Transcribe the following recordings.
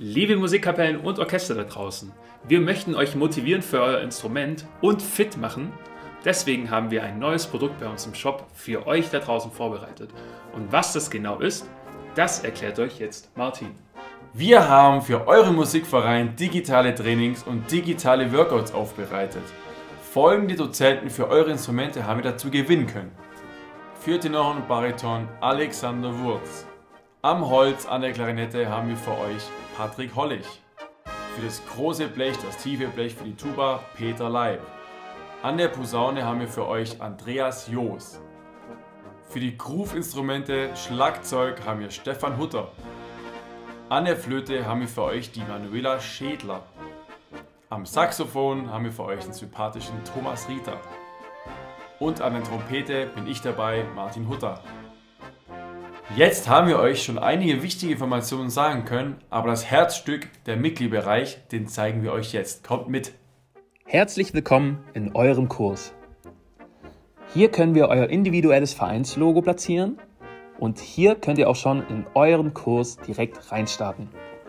Liebe Musikkapellen und Orchester da draußen, wir möchten euch motivieren für euer Instrument und fit machen. Deswegen haben wir ein neues Produkt bei uns im Shop für euch da draußen vorbereitet. Und was das genau ist, das erklärt euch jetzt Martin. Wir haben für euren Musikverein digitale Trainings und digitale Workouts aufbereitet. Folgende Dozenten für eure Instrumente haben wir dazu gewinnen können. Für Tenor und Bariton Alexander Wurz. Am Holz an der Klarinette haben wir für euch Patrick Hollig. Für das große Blech, das tiefe Blech für die Tuba Peter Leib. An der Posaune haben wir für euch Andreas Joos. Für die Groove-Instrumente Schlagzeug haben wir Stefan Hutter. An der Flöte haben wir für euch die Manuela Schädler. Am Saxophon haben wir für euch den sympathischen Thomas Rieter. Und an der Trompete bin ich dabei, Martin Hutter. Jetzt haben wir euch schon einige wichtige Informationen sagen können, aber das Herzstück, der Mitgliederbereich, den zeigen wir euch jetzt. Kommt mit! Herzlich willkommen in eurem Kurs. Hier können wir euer individuelles Vereinslogo platzieren und hier könnt ihr auch schon in euren Kurs direkt reinstarten.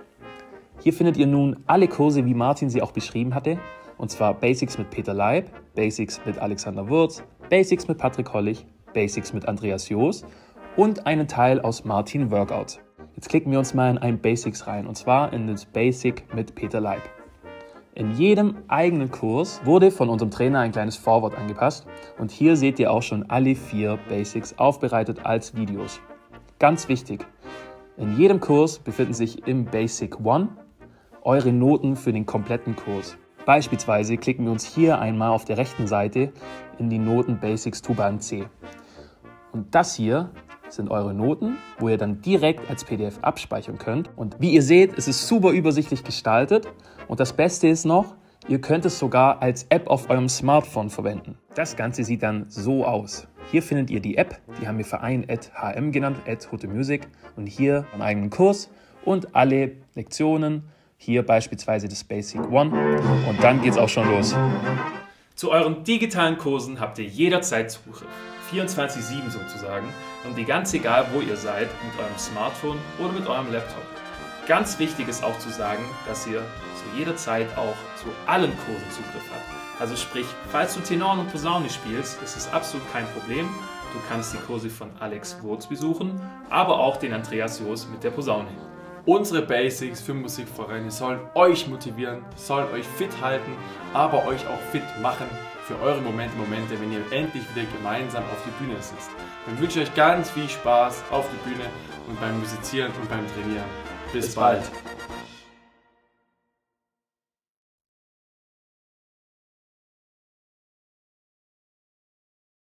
Hier findet ihr nun alle Kurse, wie Martin sie auch beschrieben hatte, und zwar Basics mit Peter Leib, Basics mit Alexander Wurz, Basics mit Patrick Hollig, Basics mit Andreas Joos und einen Teil aus Martin Workout. Jetzt klicken wir uns mal in ein Basics rein, und zwar in das Basic mit Peter Leib. In jedem eigenen Kurs wurde von unserem Trainer ein kleines Vorwort angepasst und hier seht ihr auch schon alle 4 Basics aufbereitet als Videos. Ganz wichtig, in jedem Kurs befinden sich im Basic 1 eure Noten für den kompletten Kurs. Beispielsweise klicken wir uns hier einmal auf der rechten Seite in die Noten Basics Tuba und C. Und das hier sind eure Noten, wo ihr dann direkt als PDF abspeichern könnt. Und wie ihr seht, ist es super übersichtlich gestaltet. Und das Beste ist noch, ihr könnt es sogar als App auf eurem Smartphone verwenden. Das Ganze sieht dann so aus. Hier findet ihr die App, die haben wir Verein@hm genannt, @HuteMusic. Und hier einen eigenen Kurs und alle Lektionen. Hier beispielsweise das Basic 1. Und dann geht's auch schon los. Zu euren digitalen Kursen habt ihr jederzeit Zugriff. 24/7 sozusagen, und ganz egal, wo ihr seid, mit eurem Smartphone oder mit eurem Laptop. Ganz wichtig ist auch zu sagen, dass ihr zu jeder Zeit auch zu allen Kursen Zugriff habt. Also sprich, falls du Tenor und Posaune spielst, ist es absolut kein Problem. Du kannst die Kurse von Alex Wurz besuchen, aber auch den Andreas Joos mit der Posaune. Unsere Basics für Musikvereine sollen euch motivieren, sollen euch fit halten, aber euch auch fit machen für eure Momente, wenn ihr endlich wieder gemeinsam auf die Bühne sitzt. Dann wünsche ich euch ganz viel Spaß auf der Bühne und beim Musizieren und beim Trainieren. Bis bald!